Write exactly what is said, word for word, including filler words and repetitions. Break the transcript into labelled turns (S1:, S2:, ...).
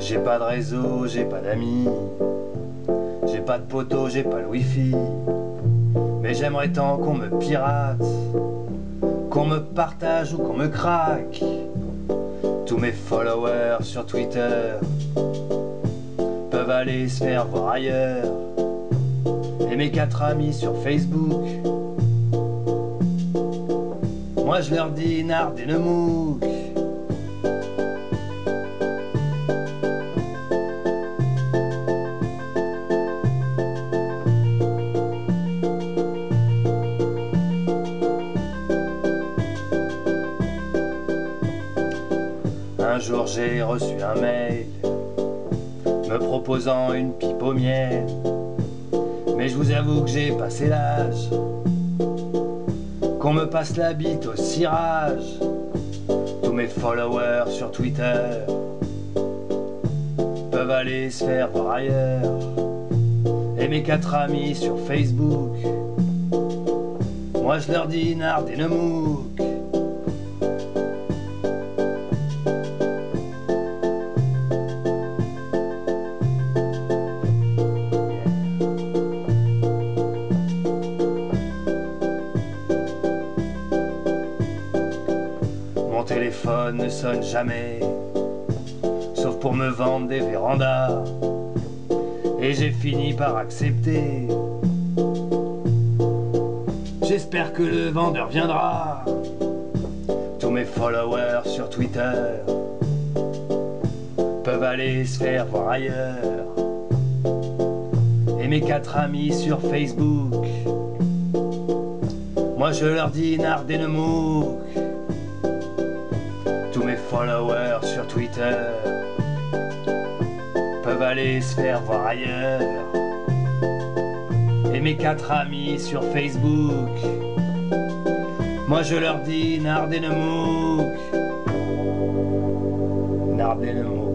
S1: J'ai pas de réseau, j'ai pas d'amis, j'ai pas de poteau, j'ai pas le wifi. Mais j'aimerais tant qu'on me pirate, qu'on me partage ou qu'on me craque. Tous mes followers sur Twitter peuvent aller se faire voir ailleurs. Et mes quatre amis sur Facebook, moi je leur dis Nard et Nemouk. Un jour j'ai reçu un mail me proposant une pipe au miel. Mais je vous avoue que j'ai passé l'âge qu'on me passe la bite au cirage. Tous mes followers sur Twitter peuvent aller se faire voir ailleurs. Et mes quatre amis sur Facebook, moi je leur dis Nard et Nemouk. Mon téléphone ne sonne jamais, sauf pour me vendre des vérandas. Et j'ai fini par accepter. J'espère que le vendeur viendra. Tous mes followers sur Twitter peuvent aller se faire voir ailleurs. Et mes quatre amis sur Facebook, moi je leur dis Nard et Nemouk. Tous mes followers sur Twitter peuvent aller se faire voir ailleurs. Et mes quatre amis sur Facebook, moi je leur dis Nard et Nemouk. Nard et Nemouk.